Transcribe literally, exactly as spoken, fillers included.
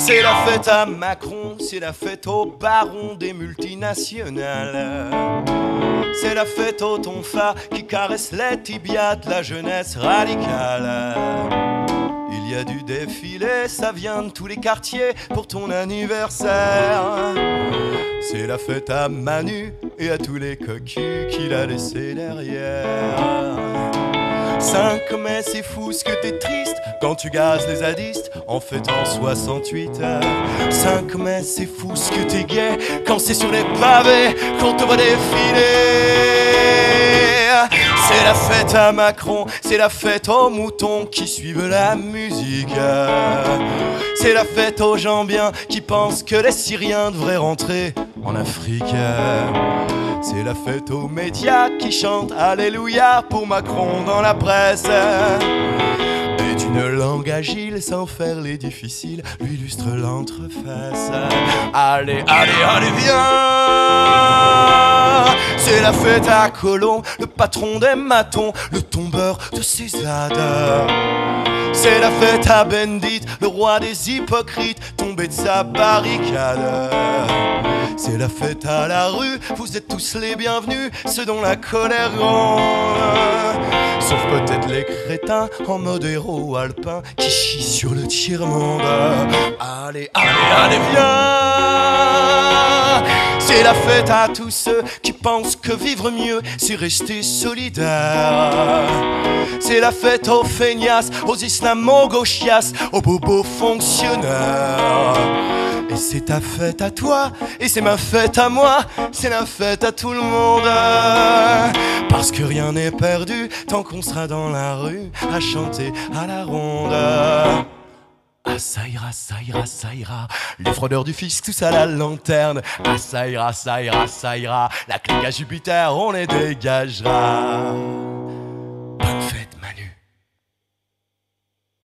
C'est la fête à Macron, c'est la fête au baron des multinationales. C'est la fête au tonfa qui caresse les tibias de la jeunesse radicale. Il y a du défilé, ça vient de tous les quartiers pour ton anniversaire. C'est la fête à Manu et à tous les cocus qu'il a laissés derrière. cinq mai, c'est fou ce que t'es triste quand tu gazes les zadistes en fêtant soixante-huit. cinq mai, c'est fou ce que t'es gay quand c'est sur les pavés qu'on te voit défiler. C'est la fête à Macron, c'est la fête aux moutons qui suivent la musique. C'est la fête aux gens bien qui pensent que les Syriens devraient rentrer en Afrique. C'est la fête aux médias qui chantent Alléluia pour Macron dans la presse. Et d'une langue agile sans faire les difficiles lui illustre l'entrefesse. Allez, allez, allez, viens! C'est la fête à Colomb, le patron des matons, le tombeur de Césade. C'est la fête à Bendit, le roi des hypocrites, tombé de sa barricade. C'est la fête à la rue, vous êtes tous les bienvenus, ceux dont la colère gronde. Sauf peut-être les crétins en mode héros alpin qui chient sur le tiers-monde. Allez, allez, allez, viens! C'est la fête à tous ceux qui pensent que vivre mieux, c'est rester solidaire. C'est la fête aux feignasses, aux islamo-gauchias, aux bobos fonctionnaires. Et c'est ta fête à toi, et c'est ma fête à moi, c'est la fête à tout le monde. Parce que rien n'est perdu tant qu'on sera dans la rue à chanter à la ronde. Ah ça ira, ça ira, ça ira. Les fraudeurs du fisc, tous à la lanterne. Ah ça ira, ça ira, ça ira. La clique à Jupiter, on les dégagera.